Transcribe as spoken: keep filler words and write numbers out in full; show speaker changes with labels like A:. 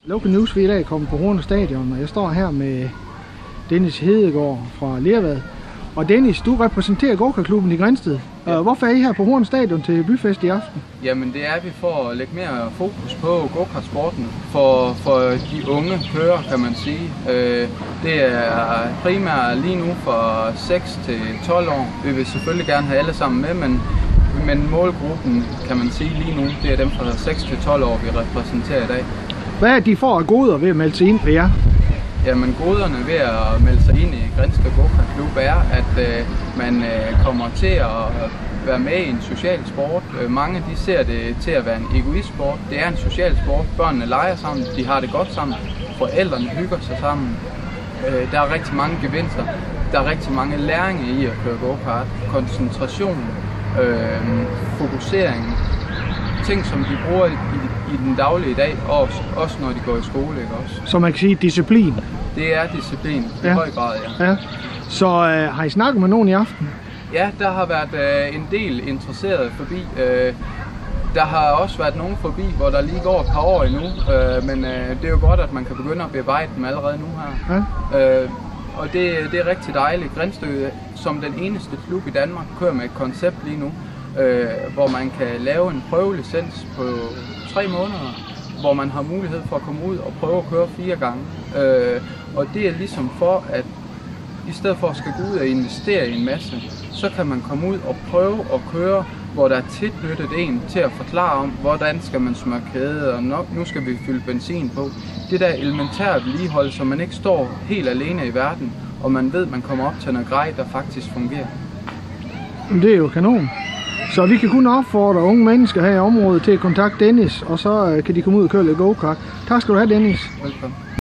A: Local News i dag kommer på Horne Stadion, og jeg står her med Dennis Hedegaard fra Lervad. Og Dennis, du repræsenterer go-kartklubben i Grindsted. Ja. Hvorfor er I her på Horne Stadion til byfest i aften?
B: Jamen det er vi for at lægge mere fokus på go-kartsporten for, for de unge kører, kan man sige. Det er primært lige nu fra seks til tolv år. Vi vil selvfølgelig gerne have alle sammen med, men, men målgruppen, kan man sige lige nu, det er dem fra seks til tolv år, vi repræsenterer i dag.
A: Hvad er de får af goder ved at melde sig ind på jer?
B: Jamen goderne ved at melde sig ind i Grindsted Go-Kart-klub er, at øh, man øh, kommer til at være med i en social sport. Øh, mange de ser det til at være en egoistsport. Det er en social sport. Børnene leger sammen, de har det godt sammen. Forældrene hygger sig sammen. Øh, der er rigtig mange gevinster. Der er rigtig mange læringer i at køre go-kart. Koncentration, øh, fokusering, ting som de bruger i, i den daglige dag, også, også når de går i skole, ikke også?
A: Så man kan sige disciplin?
B: Det er disciplin, i
A: ja.
B: høj grad, ja.
A: ja. Så øh, har I snakket med nogen i aften?
B: Ja, der har været øh, en del interesserede forbi. Øh, der har også været nogen forbi, hvor der lige går et par år endnu, øh, men øh, det er jo godt, at man kan begynde at bearbejde dem allerede nu her. Ja. Øh, og det, det er rigtig dejligt. Grindsted, som den eneste klub i Danmark, kører med et koncept lige nu, Øh, hvor man kan lave en prøvelicens på tre måneder, hvor man har mulighed for at komme ud og prøve at køre fire gange. Øh, og det er ligesom for, at i stedet for at skal gå ud og investere i en masse, så kan man komme ud og prøve at køre, hvor der er tilknyttet en til at forklare om, hvordan skal man smøre kæde, og nu skal vi fylde benzin på. Det der elementære vedligehold, så man ikke står helt alene i verden, og man ved, at man kommer op til noget grej, der faktisk fungerer.
A: Det er jo kanon. Så vi kan kun opfordre unge mennesker her i området til at kontakte Dennis, og så kan de komme ud og køre lidt go-kart. Tak skal du have, Dennis.
B: Velkommen.